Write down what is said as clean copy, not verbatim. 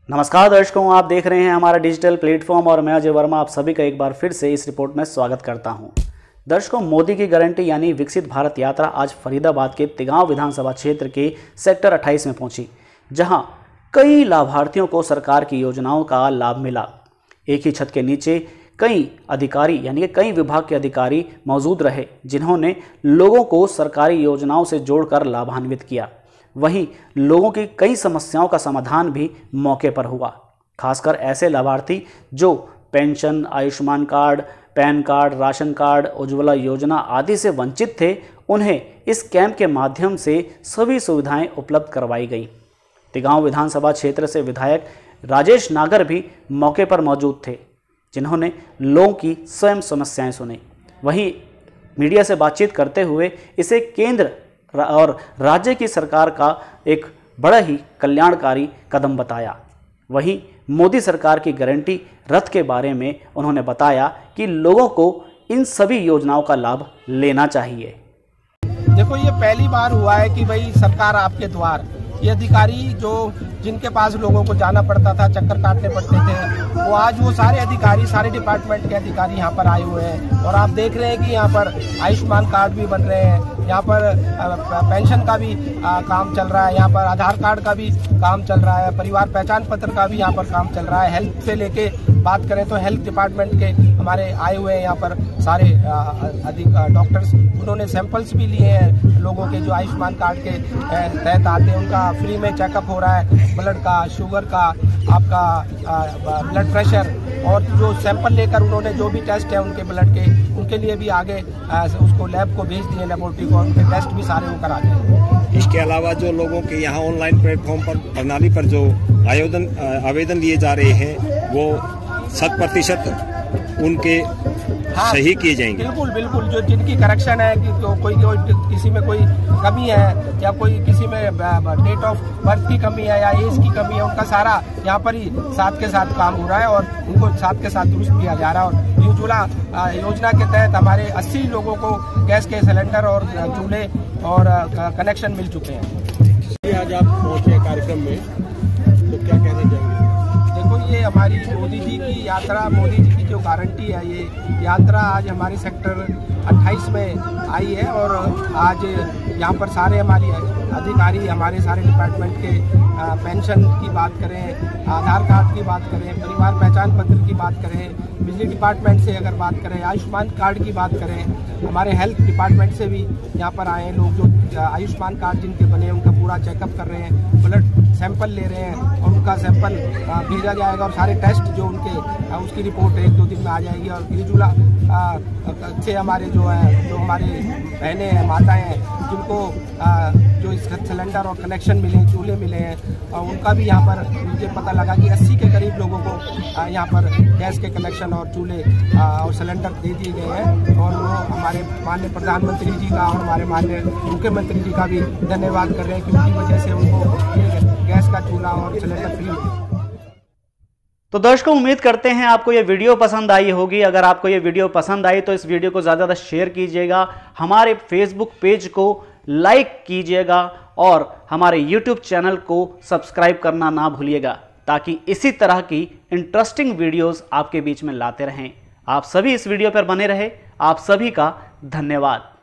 नमस्कार दर्शकों, आप देख रहे हैं हमारा डिजिटल प्लेटफॉर्म और मैं अजय वर्मा आप सभी का एक बार फिर से इस रिपोर्ट में स्वागत करता हूं। दर्शकों, मोदी की गारंटी यानी विकसित भारत यात्रा आज फरीदाबाद के तिगांव विधानसभा क्षेत्र के सेक्टर 28 में पहुंची, जहां कई लाभार्थियों को सरकार की योजनाओं का लाभ मिला। एक ही छत के नीचे कई अधिकारी यानी कि कई विभाग के अधिकारी मौजूद रहे, जिन्होंने लोगों को सरकारी योजनाओं से जोड़कर लाभान्वित किया। वहीं लोगों की कई समस्याओं का समाधान भी मौके पर हुआ। खासकर ऐसे लाभार्थी जो pension, Ayushman card, PAN card, ration card, Ujjwala योजना आदि से वंचित थे, उन्हें इस कैंप के माध्यम से सभी सुविधाएं उपलब्ध करवाई गई। तिगांव विधानसभा क्षेत्र से विधायक राजेश नागर भी मौके पर मौजूद थे, जिन्होंने लोगों की स्वयं समस्याएं सुनी। वहीं मीडिया से बातचीत करते हुए इसे केंद्र और राज्य की सरकार का एक बड़ा ही कल्याणकारी कदम बताया। वहीं मोदी सरकार की गारंटी रथ के बारे में उन्होंने बताया कि लोगों को इन सभी योजनाओं का लाभ लेना चाहिए। देखो, ये पहली बार हुआ है कि भाई सरकार आपके द्वार, ये अधिकारी जो जिनके पास लोगों को जाना पड़ता था, चक्कर काटने पड़ते थे, वो आज वो सारे अधिकारी, सारे डिपार्टमेंट के अधिकारी यहाँ पर आए हुए हैं। और आप देख रहे हैं कि यहाँ पर आयुष्मान कार्ड भी बन रहे हैं, यहाँ पर पेंशन का भी काम चल रहा है, यहाँ पर आधार कार्ड का भी काम चल रहा है, परिवार पहचान पत्र का भी यहाँ पर काम चल रहा है। हेल्थ से लेके बात करें तो हेल्थ डिपार्टमेंट के हमारे आए हुए हैं यहाँ पर सारे डॉक्टर्स, उन्होंने सैंपल्स भी लिए हैं लोगों के जो आयुष्मान कार्ड के तहत आते हैं, उनका फ्री में चेकअप हो रहा है, ब्लड का, शुगर का, आपका ब्लड प्रेशर, और जो सैंपल लेकर उन्होंने जो भी टेस्ट है उनके ब्लड के, उनके लिए भी आगे उसको लैब को भेज दिए, लेबोरेटरी को, उनके टेस्ट भी सारे होकर आ गए। इसके अलावा जो लोगों के यहाँ ऑनलाइन प्लेटफॉर्म पर प्रणाली पर जो आवेदन लिए जा रहे हैं वो 100% उनके सही किए जाएंगे। बिल्कुल बिल्कुल, जो जिनकी करेक्शन है कि कोई किसी में कोई कमी है या कोई किसी में डेट ऑफ बर्थ की कमी है या एज की कमी है, उनका सारा यहाँ पर ही साथ के साथ काम हो रहा है और उनको साथ के साथ दुरुस्त किया जा रहा है। और उज्ज्वला योजना के तहत हमारे 80 लोगों को गैस के सिलेंडर और चूल्हे और कनेक्शन मिल चुके हैं। आज आप पहुंचे कार्यक्रम में, तो क्या कहना चाहेंगे? देखो, ये हमारी मोदी जी की यात्रा, मोदी जी की जो गारंटी है, ये यात्रा आज हमारे सेक्टर 28 में आई है। और आज यहाँ पर सारे हमारे अधिकारी, हमारे सारे डिपार्टमेंट के पेंशन की बात करें, आधार कार्ड की बात करें, परिवार पहचान पत्र की बात करें, बिजली डिपार्टमेंट से अगर बात करें, आयुष्मान कार्ड की बात करें, हमारे हेल्थ डिपार्टमेंट से भी यहाँ पर आए हैं लोग जो आयुष्मान कार्ड जिनके बने उनका पूरा चेकअप कर रहे हैं, ब्लड सैंपल ले रहे हैं और उनका सैंपल भेजा जाएगा और सारे टेस्ट जो उनके उसकी रिपोर्ट 1-2 दिन में आ जाएगी। और उज्ज्वला से हमारे जो हमारे बहनें हैं, माताएं हैं, जिनको जो इस सिलेंडर और कनेक्शन मिले, चूल्हे मिले हैं, उनका भी यहाँ पर मुझे पता लगा कि 80 के करीब लोगों को यहाँ पर गैस के कनेक्शन और चूल्हे और सिलेंडर दे दिए गए हैं। और वो हमारे माननीय प्रधानमंत्री जी का और हमारे माननीय मुख्यमंत्री जी का भी धन्यवाद कर रहे हैं कि उनकी वजह से उनको गैस का चूल्हा और सिलेंडर फ्री। तो दर्शकों, उम्मीद करते हैं आपको ये वीडियो पसंद आई होगी। अगर आपको ये वीडियो पसंद आई तो इस वीडियो को ज़्यादा शेयर कीजिएगा, हमारे फेसबुक पेज को लाइक कीजिएगा और हमारे यूट्यूब चैनल को सब्सक्राइब करना ना भूलिएगा, ताकि इसी तरह की इंटरेस्टिंग वीडियोस आपके बीच में लाते रहें। आप सभी इस वीडियो पर बने रहे। आप सभी का धन्यवाद।